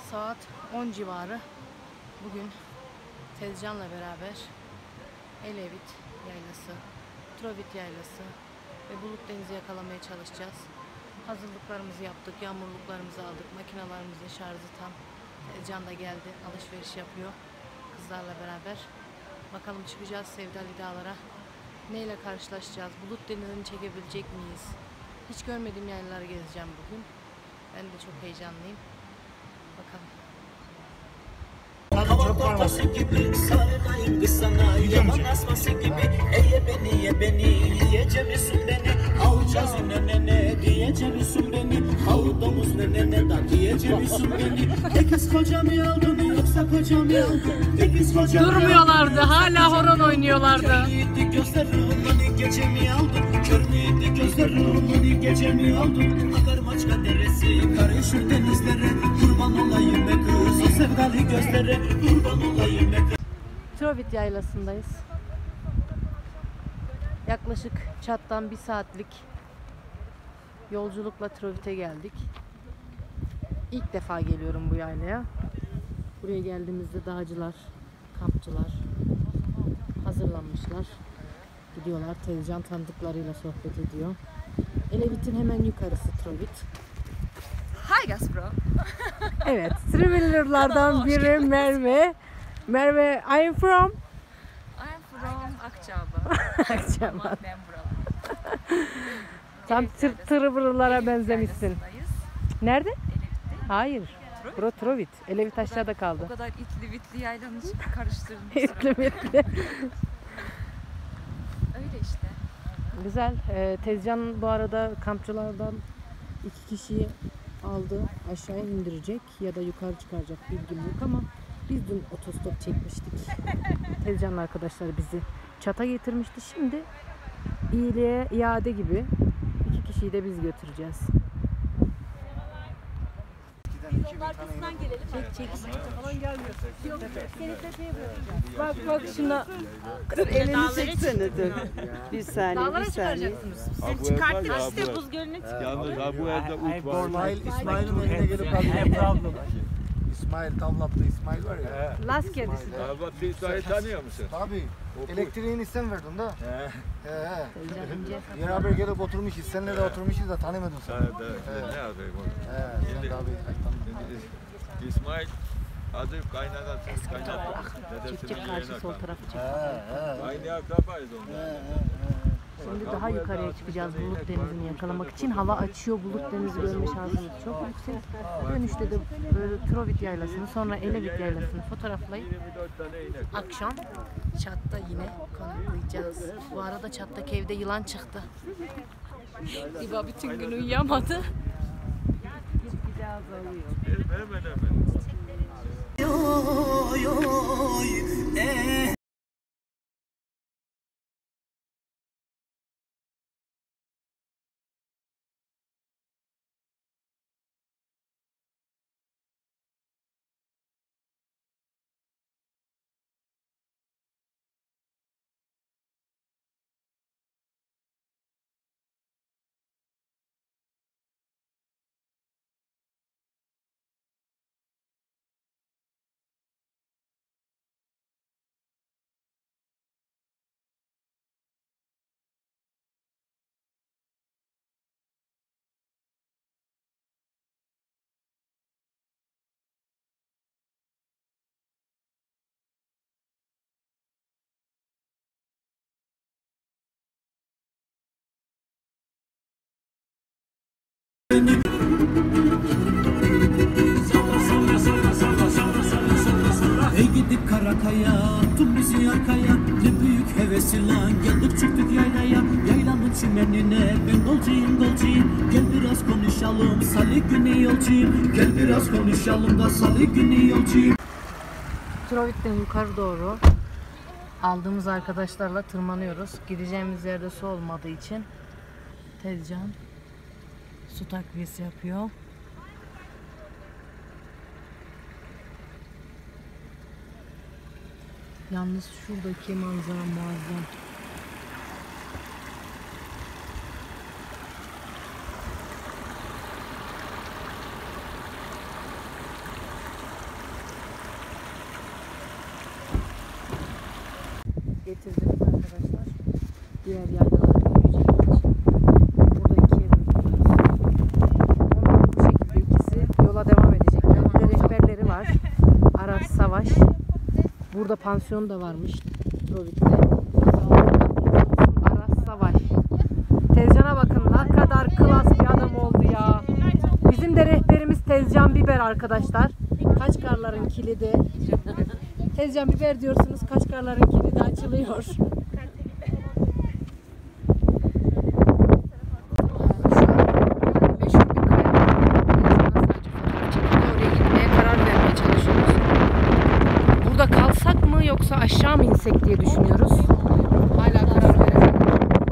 Saat 10 civarı. Bugün Tezcan'la beraber Elevit Yaylası, Trovit Yaylası ve Bulut Denizi yakalamaya çalışacağız. Hazırlıklarımızı yaptık, yağmurluklarımızı aldık, makinalarımızın şarjı tam. Tezcan da geldi, alışveriş yapıyor kızlarla beraber. Bakalım çıkacağız Sevdali Dağlara. Neyle karşılaşacağız? Bulut Denizi'ni çekebilecek miyiz? Hiç görmediğim yerleri gezeceğim bugün. Ben de çok heyecanlıyım. Bakalım. Hava ortası gibi sarılayım kız sana. Yaman asması gibi eye beni yiyeceğim beni. Alacağız ne diyeceğim beni. Havu domuz ne da diyeceğim beni. Tekiz kocamı aldın yoksa kocamı aldın. Tekiz kocamı Durmuyorlardı, hala horon oynuyorlardı. Körlüydü gözlerim gecemi aldın. Körlüydü gözlerim gecemi aldın. Akarmaçka deresi karışır denizlere. Kurban olayım be kız o sevdalı gözlere. Trovit Yaylası'ndayız. Yaklaşık Çat'tan 1 saatlik yolculukla Trovit'e geldik. İlk defa geliyorum bu yaylaya. Buraya geldiğimizde dağcılar, kampçılar hazırlanmışlar. Gidiyorlar. Tezcan tanıdıklarıyla sohbet ediyor. Elevit'in hemen yukarısı Trovit. Hi Gaspro. Evet, Traveler'lardan biri Merve. Merve, I'm from Akçaabat. Akçaabat. Ben buralı. Tam tırvırlara benzemişsin. Nerede? Elevit'te. Hayır. Bura Trovit. Elevit aşağıda kaldı. O kadar itli bitli yaylanı karıştırdım. İtli mitli. Öyle işte. Güzel. Tezcan bu arada kampçılardan 2 kişiyi aldı. Aşağıya indirecek ya da yukarı çıkaracak bilgim yok ama biz dün otostop çekmiştik. Tezcan'ın arkadaşlar bizi Çat'a getirmişti. Şimdi iyiliğe iade gibi 2 kişiyi de biz götüreceğiz. Çek. Bak şuna. Dur elini çeksene dur. Bir saniye, Dağlara bir saniye. çıkaracaksınız. Çıkarttık işte buz gölüne çıktık. Yalnız ha bu evde ut var. İsmail'in eline gelip kalıyor. İsmail tavlattı. İsmail var ya. Las kedisi. Abi bir sayı tanıyor musun? Tabii. Elektriğini sen verdin da. He. He. Tezcan ince. Beraber gelip oturmuşuz. Seninle de oturmuşuz da tanımadın sen. Evet. Ne yapayım onu? He. Sen de abi. İsmail adı kaynanası kaynatmış. Çek karşı sol tarafı çek. Aynı akrabayız onlar. Şimdi daha yukarıya çıkacağız Bulut Denizi'ni yakalamak için. Hava açıyor, Bulut Denizi görme şansımız çok yüksek. Dönüşte de böyle Trovit Yaylası'nı, sonra Elevit Yaylası'nı fotoğraflayıp 24 tane inek. akşam Çat'ta yine konaklayacağız. Bu arada Çat'taki evde yılan çıktı. Diba bütün gün uyuyamadı. Hemen. Oy oy Ey gidip Karakaya, tut bizi arkaya. Ne büyük hevesi lan, geldik çıktık yaylaya. Yaylanın çimenine, ben dolcuyum. Gel biraz konuşalım, salı günü yolcuyum. Gel biraz konuşalım da salı günü yolcuyum. Trovit'ten yukarı doğru aldığımız arkadaşlarla tırmanıyoruz. Gideceğimiz yerde su olmadığı için Tezcan su takviyesi yapıyor. Yalnız şuradaki manzara muazzam. diğer yaylalara yürüyeceğimiz için burada ikiye bölünüyoruz. Onlar bu şekilde ikisi yola devam edecekler. Bir de rehberleri var. Aras Savaş. Burada pansiyon da varmış Trovit'te. Aras Savaş. Tezcan'a bakın ne kadar klas bir adam oldu ya. Bizim de rehberimiz Tezcan Biber arkadaşlar. Kaçkarların kilidi. Tezcan Biber diyorsunuz, Kaçkarların kilidi açılıyor. Meşhur bir kaya. Oraya gitmeye karar vermeye çalışıyoruz. Burada kalsak mı yoksa aşağı mı insek diye düşünüyoruz. Hala karar veremedik.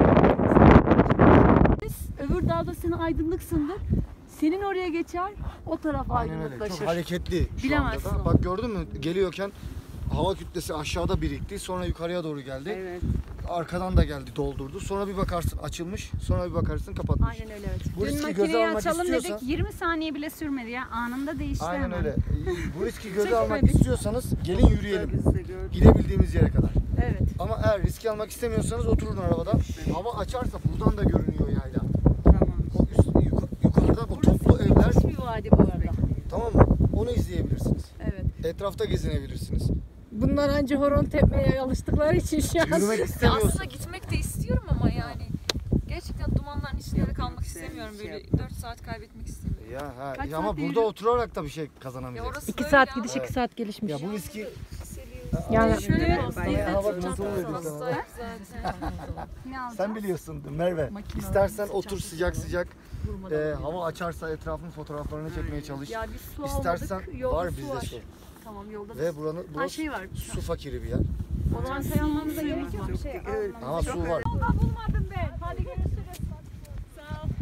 Öbür dağda senin aydınlıksındır. Senin oraya geçer, o taraf Aynen öyle. aydınlıklaşır. Çok hareketli şu Bilemezsin anda da. onu. Bak gördün mü? Geliyorken hava kütlesi aşağıda birikti. Sonra yukarıya doğru geldi. Evet. Arkadan da geldi, doldurdu. Sonra bir bakarsın açılmış. Sonra bir bakarsın kapatmış. Aynen öyle evet. Bu Dün riski göze makineyi almak açalım istiyorsan, dedik 20 saniye bile sürmedi ya. Anında değişti aynen hemen. öyle. Bu riski göze almak istiyorsanız gelin yürüyelim. Biz de gördük. Gidebildiğimiz yere kadar. Evet. Ama eğer riski almak istemiyorsanız oturun arabada. Hava açarsa buradan da görünüyor yayla. Tamam. O yukarıda o toplu evler, Bir vadi bu arada. tamam mı? Onu izleyebilirsiniz. Evet. Etrafta gezinebilirsiniz. Bunlar anca horon tepmeye alıştıkları için şu an. Yürümek Ya istemiyorsun. aslında gitmek de istiyorum ama yani gerçekten dumanların içinde de kalmak istemiyorum. Böyle 4 saat kaybetmek istemiyorum. Ya, Kaç ama saat burada yürü- oturarak da bir şey Ya kazanamayacaksın. orası 2 öyle saat ama gidiş, Evet. 2 saat gelişmiş. Ya bu riski Yani şöyle hava kontrol ediyor sana. hastayım zaten. Ne alacağız? Sen biliyorsun Merve. İstersen otur sıcak sıcak. Hava açarsa etrafın fotoğraflarını çekmeye çalış. Ya biz su İstersen almadık. Yolda var su bizde var. su. Tamam yolda Ve buranın Ha burası şey var. su fakiri bir yer. O zaman şey almamıza gerek yok. Bir şey Ama su var. bulmadım ben. Hadi görüşürüz. Sağ ol.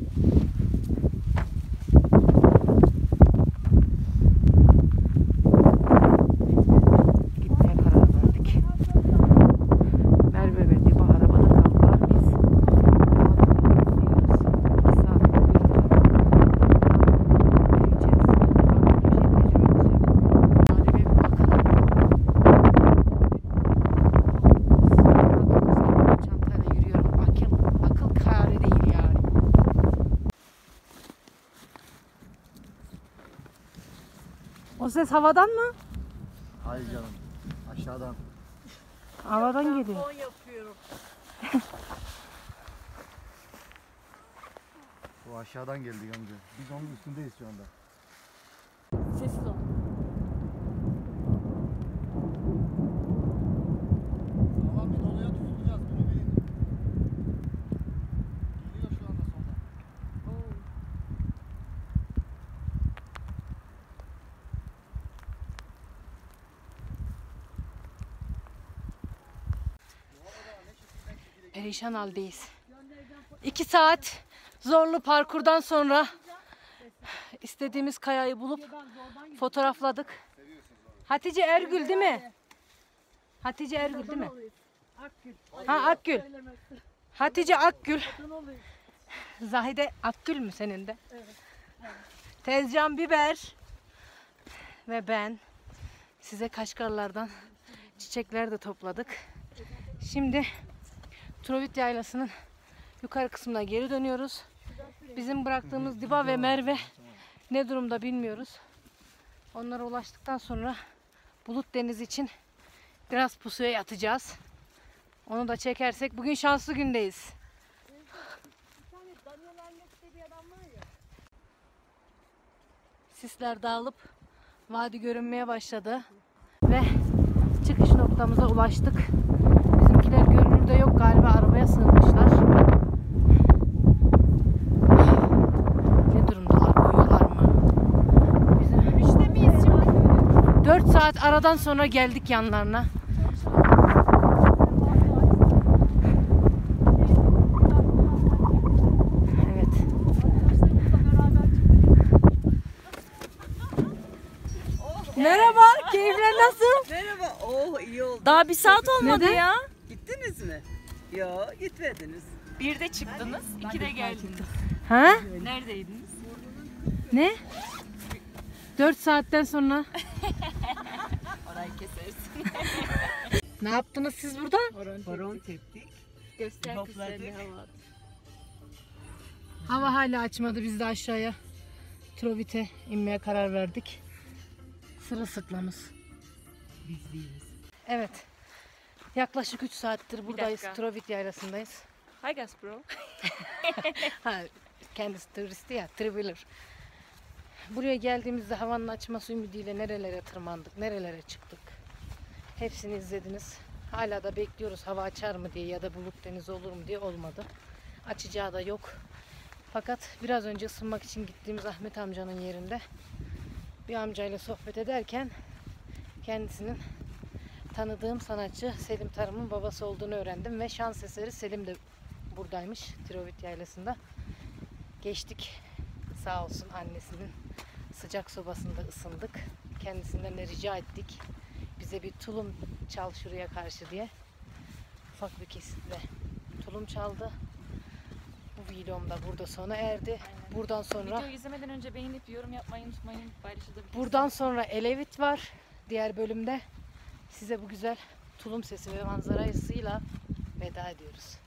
gitmeye karar verdik. Merve ve Diba arabada kaldılar. Biz gidiyoruz. 2 saat çantayla yürüyorum. Akıl kârı değil yani. O ses havadan mı? Hayır canım. Aşağıdan. Havadan geliyor. Son yapıyorum. Bu aşağıdan geldi Gamze. Biz onun üstündeyiz şu anda. Sessiz ol. Tamam bir doluya tutulacağız. Bunu bilin. Geliyor şu anda soldan. Perişan haldeyiz. 2 saat zorlu parkurdan sonra istediğimiz kayayı bulup fotoğrafladık. Hatice Ergül değil mi? Hatice Ergül değil mi? Ha Akgül. Hatice Akgül. Zahide Akgül mü senin de? Tezcan Biber ve ben size Kaşgarlardan çiçekler de topladık. Şimdi Trovit Yaylası'nın yukarı kısmına geri dönüyoruz. Bizim bıraktığımız Diba ve Merve ne durumda bilmiyoruz. Onlara ulaştıktan sonra Bulut Deniz için biraz pusuya yatacağız. Onu da çekersek bugün şanslı gündeyiz. Sisler dağılıp vadi görünmeye başladı ve çıkış noktamıza ulaştık. Bizimkiler görünürde yok galiba, arabaya sığınmışlar. Ne durumdalar, uyuyorlar mı? Bizim işte miyiz şimdi? 4 saat aradan sonra geldik yanlarına. Evet. Merhaba, keyifler nasıl? Merhaba. Oh iyi oldu. Daha bir saat olmadı ya. Gittiniz mi? Yok gitmediniz. 1'de çıktınız, 2'de geldiniz. Ha? Neredeydiniz? Ne? 4 saatten sonra. Orayı kesersin. Ne yaptınız siz burada? Horon teptik. Göster kız sen de hava. Hava hala açmadı. Biz de aşağıya Trovit'e inmeye karar verdik. Sırılsıklamız. Biz değiliz. Evet. Yaklaşık 3 saattir buradayız. dakika. Trovit yaylasındayız. Hi guys bro. Ha, kendisi turisti ya, traveler. Buraya geldiğimizde havanın açması ümidiyle nerelere tırmandık, nerelere çıktık. Hepsini izlediniz. Hala da bekliyoruz hava açar mı diye ya da bulut deniz olur mu diye, olmadı. Açacağı da yok. Fakat biraz önce ısınmak için gittiğimiz Ahmet amcanın yerinde bir amcayla sohbet ederken kendisinin tanıdığım sanatçı Selim Tarım'ın babası olduğunu öğrendim ve şans eseri Selim de buradaymış Trovit yaylasında. Geçtik, sağ olsun, annesinin sıcak sobasında ısındık. Kendisinden de rica ettik. Bize bir tulum çal şuraya karşı diye. Ufak bir kesitle tulum çaldı. Bu videom da burada sona erdi. Buradan sonra Videoyu izlemeden önce beğenip yorum yapmayı unutmayın. Paylaşılabilir. buradan sonra Elevit var. Diğer bölümde size bu güzel tulum sesi ve manzarasıyla veda ediyoruz.